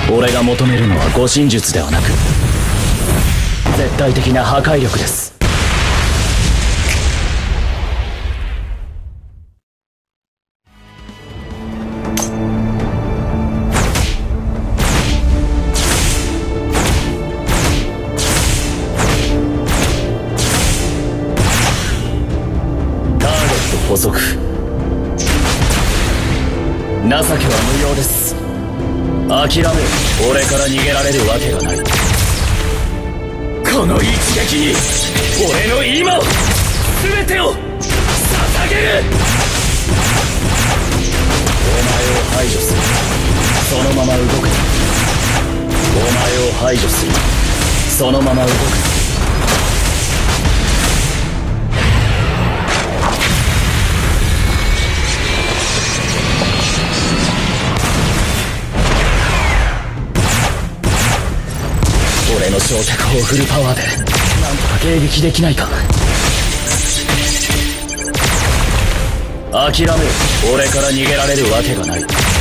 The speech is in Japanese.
俺が求めるのは護身術ではなく絶対的な破壊力です。ターゲット捕捉。情けは無用です。諦め、俺から逃げられるわけがない。この一撃に俺の今を全てを捧げる。お前を排除する。そのまま動く。お前を排除する。そのまま動く。俺の焼却砲フルパワーでなんとか迎撃できないか。諦め、俺から逃げられるわけがない。